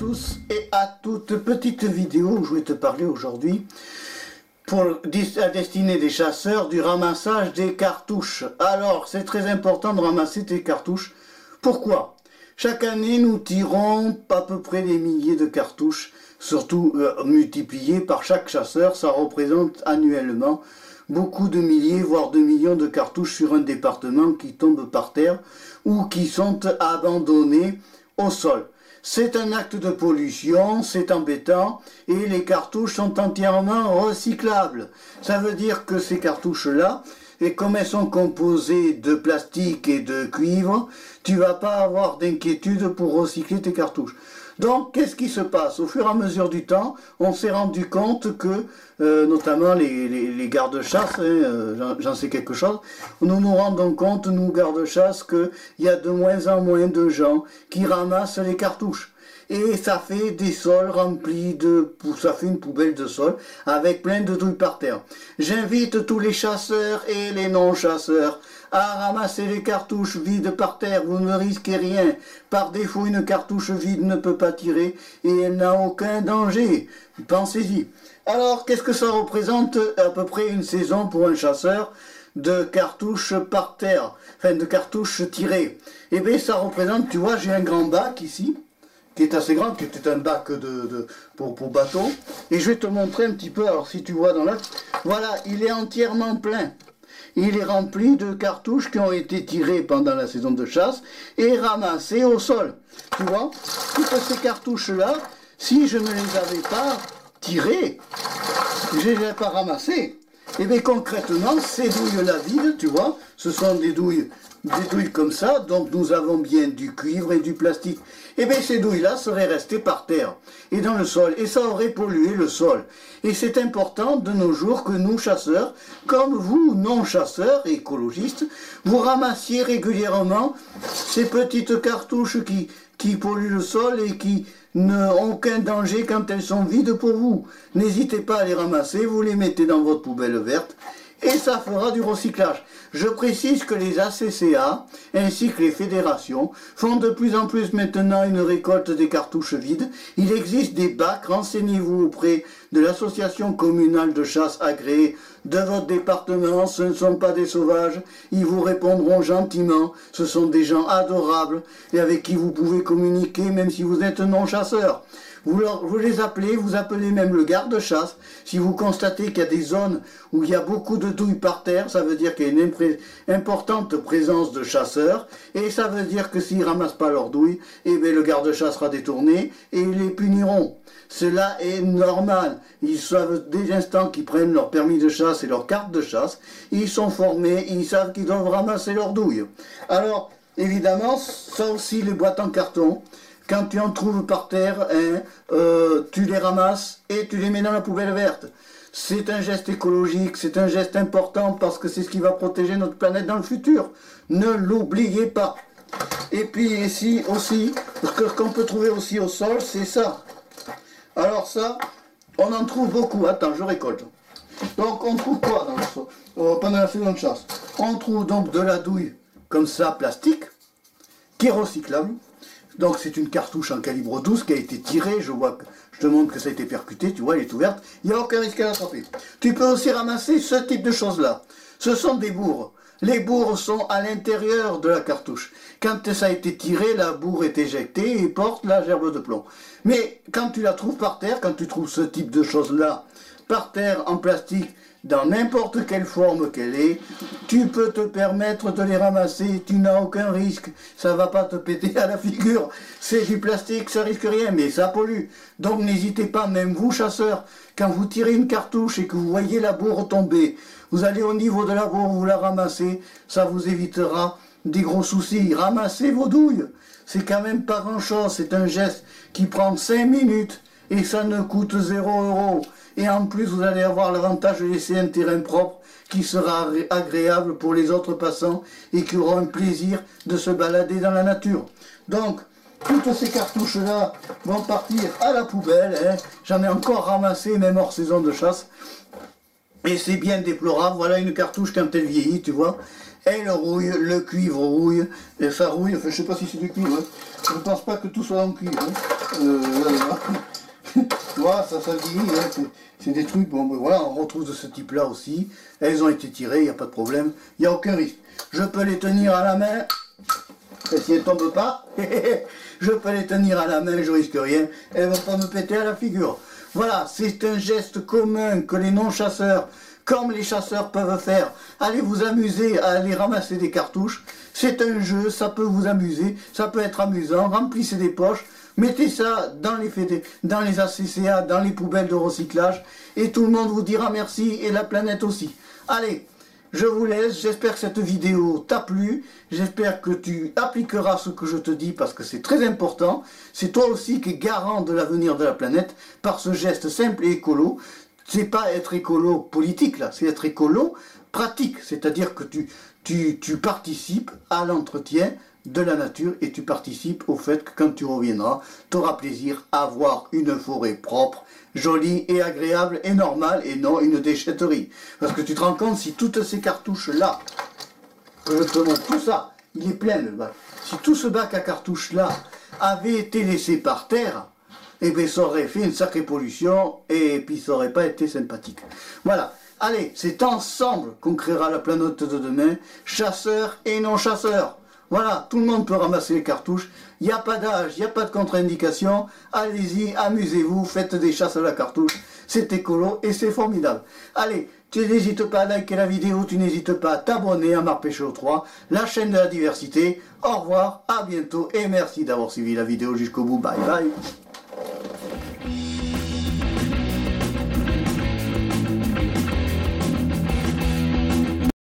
tous et à toutes, petite vidéo où je vais te parler aujourd'hui à destinée des chasseurs du ramassage des cartouches. Alors c'est très important de ramasser tes cartouches. Pourquoi? Chaque année nous tirons à peu près des milliers de cartouches, surtout multipliées par chaque chasseur. Ça représente annuellement beaucoup de milliers voire de millions de cartouches sur un département qui tombent par terre ou qui sont abandonnés au sol. C'est un acte de pollution, c'est embêtant, et les cartouches sont entièrement recyclables. Ça veut dire que ces cartouches-là, et comme elles sont composées de plastique et de cuivre, tu vas pas avoir d'inquiétude pour recycler tes cartouches. Donc, qu'est-ce qui se passe? Au fur et à mesure du temps, on s'est rendu compte que, notamment les gardes-chasse, j'en sais quelque chose, nous nous rendons compte, nous gardes-chasse, qu'il y a de moins en moins de gens qui ramassent les cartouches. Et ça fait des sols remplis ça fait une poubelle de sol avec plein de douilles par terre. J'invite tous les chasseurs et les non-chasseurs à ramasser les cartouches vides par terre. Vous ne risquez rien. Par défaut, une cartouche vide ne peut pas tirer et elle n'a aucun danger. Pensez-y. Alors, qu'est-ce que ça représente à peu près une saison pour un chasseur de cartouches par terre, enfin de cartouches tirées? Eh bien, ça représente, tu vois, j'ai un grand bac ici, qui est assez grand, qui était un bac pour bateau. Et je vais te montrer un petit peu, alors si tu vois dans l'axe, voilà, il est entièrement plein. Il est rempli de cartouches qui ont été tirées pendant la saison de chasse et ramassées au sol. Tu vois, toutes ces cartouches-là, si je ne les avais pas tirées, je ne les ai pas ramassées. Et bien concrètement, ces douilles-là vides, tu vois, ce sont des douilles comme ça, donc nous avons bien du cuivre et du plastique. Et bien ces douilles-là seraient restées par terre et dans le sol, et ça aurait pollué le sol. Et c'est important de nos jours que nous, chasseurs, comme vous, non-chasseurs et écologistes, vous ramassiez régulièrement ces petites cartouches qui polluent le sol et qui n'ont aucun danger quand elles sont vides pour vous. N'hésitez pas à les ramasser, vous les mettez dans votre poubelle verte, et ça fera du recyclage. Je précise que les ACCA ainsi que les fédérations font de plus en plus maintenant une récolte des cartouches vides. Il existe des bacs, renseignez-vous auprès de l'association communale de chasse agréée de votre département. Ce ne sont pas des sauvages, ils vous répondront gentiment, ce sont des gens adorables et avec qui vous pouvez communiquer même si vous êtes non-chasseur. Vous les appelez, vous appelez même le garde-chasse. Si vous constatez qu'il y a des zones où il y a beaucoup de douilles par terre, ça veut dire qu'il y a une importante présence de chasseurs. Et ça veut dire que s'ils ne ramassent pas leurs douilles, eh bien le garde-chasse sera détourné et ils les puniront. Cela est normal. Ils savent dès l'instant qu'ils prennent leur permis de chasse et leur carte de chasse, ils sont formés, ils savent qu'ils doivent ramasser leurs douilles. Alors, évidemment, ça aussi les boîtes en carton. Quand tu en trouves par terre, tu les ramasses et tu les mets dans la poubelle verte. C'est un geste écologique, c'est un geste important parce que c'est ce qui va protéger notre planète dans le futur. Ne l'oubliez pas. Et puis ici aussi, ce qu'on peut trouver aussi au sol, c'est ça. Alors ça, on en trouve beaucoup. Attends, je récolte. Donc on trouve quoi dans le sol pendant la saison de chasse? On trouve donc de la douille comme ça, plastique, qui est recyclable. Donc c'est une cartouche en calibre 12 qui a été tirée, je te montre que ça a été percuté, tu vois, elle est ouverte, il n'y a aucun risque à l'attraper. Tu peux aussi ramasser ce type de choses-là. Ce sont des bourres. Les bourres sont à l'intérieur de la cartouche. Quand ça a été tiré, la bourre est éjectée et porte la gerbe de plomb. Mais quand tu la trouves par terre, quand tu trouves ce type de choses-là, par terre, en plastique, dans n'importe quelle forme qu'elle est, tu peux te permettre de les ramasser, tu n'as aucun risque, ça va pas te péter à la figure, c'est du plastique, ça risque rien, mais ça pollue. Donc n'hésitez pas, même vous chasseurs, quand vous tirez une cartouche et que vous voyez la bourre tomber, vous allez au niveau de la bourre, vous la ramassez, ça vous évitera des gros soucis. Ramassez vos douilles, c'est quand même pas grand chose, c'est un geste qui prend 5 minutes et ça ne coûte 0 €. Et en plus, vous allez avoir l'avantage de laisser un terrain propre qui sera agréable pour les autres passants et qui auront un plaisir de se balader dans la nature. Donc, toutes ces cartouches-là vont partir à la poubelle. J'en ai encore ramassé, même hors saison de chasse. Et c'est bien déplorable. Voilà une cartouche quand elle vieillit, tu vois. Elle rouille, le cuivre rouille, et ça rouille. Enfin, je ne sais pas si c'est du cuivre. Je ne pense pas que tout soit en cuivre. Voilà, ça dit, hein, c'est des trucs, bon ben voilà, on retrouve de ce type-là aussi. Elles ont été tirées, il n'y a pas de problème, il n'y a aucun risque. Je peux les tenir à la main, et si elles ne tombent pas, je peux les tenir à la main, je risque rien, elles ne vont pas me péter à la figure. Voilà, c'est un geste commun que les non-chasseurs, comme les chasseurs peuvent faire. Allez vous amuser à aller ramasser des cartouches. C'est un jeu, ça peut vous amuser, ça peut être amusant. Remplissez des poches, mettez ça dans les ACCA, dans les poubelles de recyclage, et tout le monde vous dira merci, et la planète aussi. Allez, je vous laisse, j'espère que cette vidéo t'a plu, j'espère que tu appliqueras ce que je te dis, parce que c'est très important. C'est toi aussi qui es garant de l'avenir de la planète, par ce geste simple et écolo. C'est pas être écolo politique là, c'est être écolo pratique, c'est-à-dire que tu participes à l'entretien de la nature et tu participes au fait que quand tu reviendras, tu auras plaisir à voir une forêt propre, jolie et agréable et normale et non une déchetterie. Parce que tu te rends compte, si toutes ces cartouches là, que je te montre, tout ça, il est plein le bac, si tout ce bac à cartouches là avait été laissé par terre, et bien ça aurait fait une sacrée pollution et puis ça aurait pas été sympathique. Voilà, allez, c'est ensemble qu'on créera la planète de demain, chasseurs et non-chasseurs. Voilà, tout le monde peut ramasser les cartouches, il n'y a pas d'âge, il n'y a pas de contre-indication, allez-y, amusez-vous, faites des chasses à la cartouche, c'est écolo et c'est formidable. Allez, tu n'hésites pas à liker la vidéo, tu n'hésites pas à t'abonner à Marpécho 3, la chaîne de la diversité. Au revoir, à bientôt et merci d'avoir suivi la vidéo jusqu'au bout, bye bye.